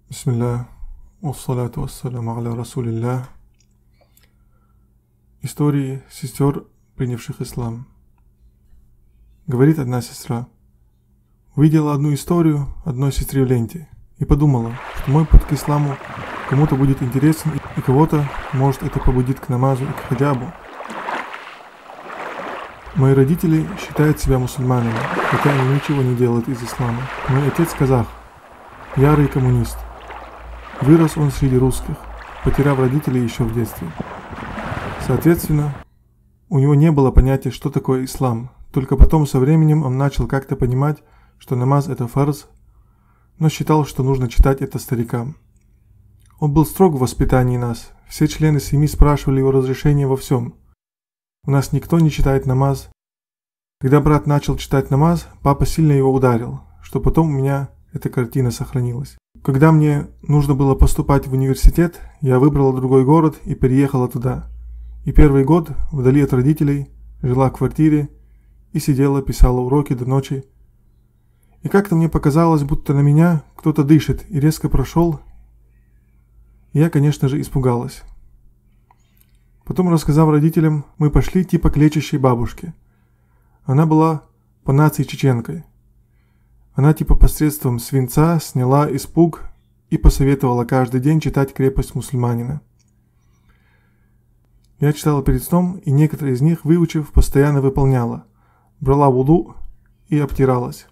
Бисмилля, уссалату вассаляму аля расулилля. Истории сестер, принявших ислам. Говорит одна сестра: увидела одну историю одной сестре в ленте и подумала, что мой путь к исламу кому-то будет интересен, и кого-то, может, это побудит к намазу и к хаджабу. Мои родители считают себя мусульманами, хотя они ничего не делают из ислама. Мой отец казах, ярый коммунист. Вырос он среди русских, потеряв родителей еще в детстве. Соответственно, у него не было понятия, что такое ислам. Только потом, со временем, он начал как-то понимать, что намаз – это фарз, но считал, что нужно читать это старикам. Он был строг в воспитании нас. Все члены семьи спрашивали его разрешения во всем. У нас никто не читает намаз. Когда брат начал читать намаз, папа сильно его ударил, что потом у меня эта картина сохранилась. Когда мне нужно было поступать в университет, я выбрала другой город и переехала туда. И первый год, вдали от родителей, жила в квартире и сидела, писала уроки до ночи. И как-то мне показалось, будто на меня кто-то дышит, и резко прошел. И я, конечно же, испугалась. Потом, рассказав родителям, мы пошли типа к лечащей бабушке. Она была по нации чеченкой. Она типа посредством свинца сняла испуг и посоветовала каждый день читать «Крепость мусульманина». Я читала перед сном, и некоторые из них, выучив, постоянно выполняла. Брала вуду и обтиралась.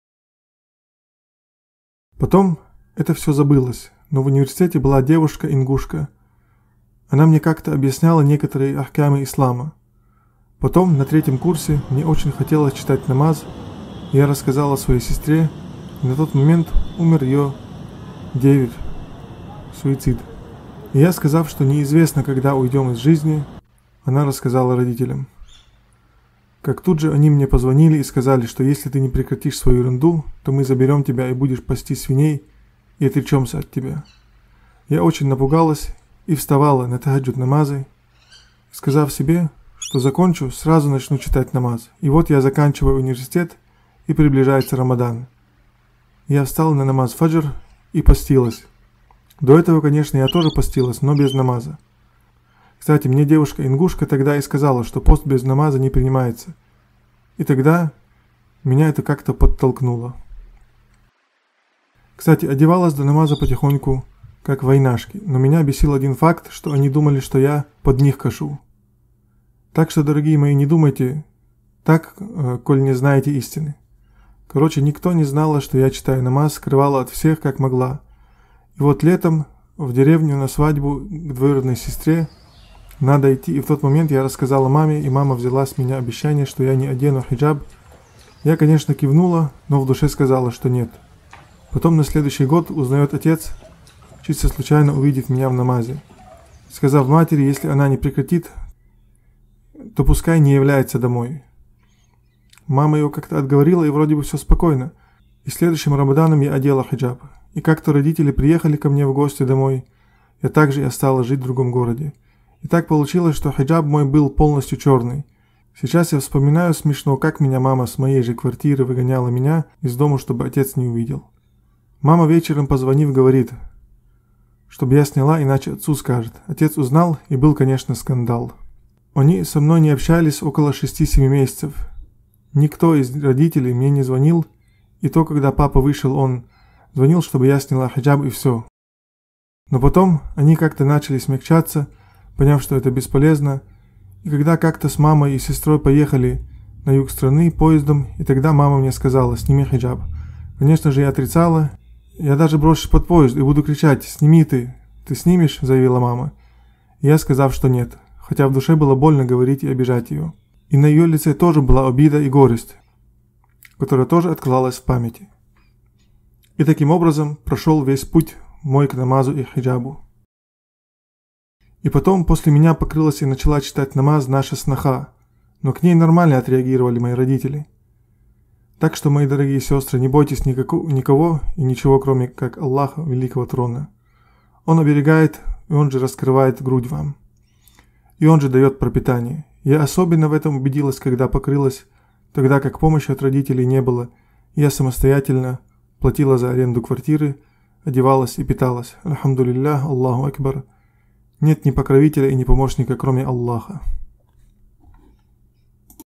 Потом это все забылось, но в университете была девушка-ингушка. Она мне как-то объясняла некоторые ахкамы ислама. Потом, на 3-м курсе, мне очень хотелось читать намаз. Я рассказала своей сестре, и на тот момент умер ее деверь. Суицид. И я, сказав, что неизвестно, когда уйдем из жизни, она рассказала родителям. Как тут же они мне позвонили и сказали, что если ты не прекратишь свою ерунду, то мы заберем тебя и будешь пасти свиней и отречемся от тебя. Я очень напугалась и вставала на тахаджуд намазы, сказав себе, что закончу, сразу начну читать намаз. И вот я заканчиваю университет, и приближается Рамадан. Я встала на намаз фаджр и постилась. До этого, конечно, я тоже постилась, но без намаза. Кстати, мне девушка-ингушка тогда и сказала, что пост без намаза не принимается. И тогда меня это как-то подтолкнуло. Кстати, одевалась до намаза потихоньку, как войнашки, но меня бесил один факт, что они думали, что я под них кашу. Так что, дорогие мои, не думайте так, коль не знаете истины. Короче, никто не знала, что я читаю намаз, скрывала от всех, как могла. И вот летом в деревню на свадьбу к двоюродной сестре надо идти, и в тот момент я рассказала маме, и мама взяла с меня обещание, что я не одену хиджаб. Я, конечно, кивнула, но в душе сказала, что нет. Потом на следующий год узнает отец, чисто случайно увидев меня в намазе. Сказав матери, если она не прекратит, то пускай не является домой. Мама его как-то отговорила, и вроде бы все спокойно. И следующим Рамаданом я одела хиджаб. И как-то родители приехали ко мне в гости домой. Я также и осталась жить в другом городе. И так получилось, что хиджаб мой был полностью черный. Сейчас я вспоминаю смешно, как меня мама с моей же квартиры выгоняла меня из дома, чтобы отец не увидел. Мама вечером, позвонив, говорит, чтобы я сняла, иначе отцу скажет. Отец узнал, и был, конечно, скандал. Они со мной не общались около 6-7 месяцев. Никто из родителей мне не звонил, и то, когда папа вышел, он звонил, чтобы я сняла хиджаб, и все. Но потом они как-то начали смягчаться, поняв, что это бесполезно, и когда как-то с мамой и сестрой поехали на юг страны поездом, и тогда мама мне сказала: сними хиджаб. Конечно же, я отрицала, я даже брошусь под поезд и буду кричать: сними ты снимешь, заявила мама. И я, сказав, что нет, хотя в душе было больно говорить и обижать ее. И на ее лице тоже была обида и горесть, которая тоже открылась в памяти. И таким образом прошел весь путь мой к намазу и хиджабу. И потом после меня покрылась и начала читать намаз наша сноха, но к ней нормально отреагировали мои родители. Так что, мои дорогие сестры, не бойтесь никого и ничего, кроме как Аллаха, великого трона. Он оберегает, и Он же раскрывает грудь вам. И Он же дает пропитание. Я особенно в этом убедилась, когда покрылась, тогда как помощи от родителей не было, я самостоятельно платила за аренду квартиры, одевалась и питалась. Альхамдулиллах, Аллаху Акбар. Нет ни покровителя и ни помощника, кроме Аллаха.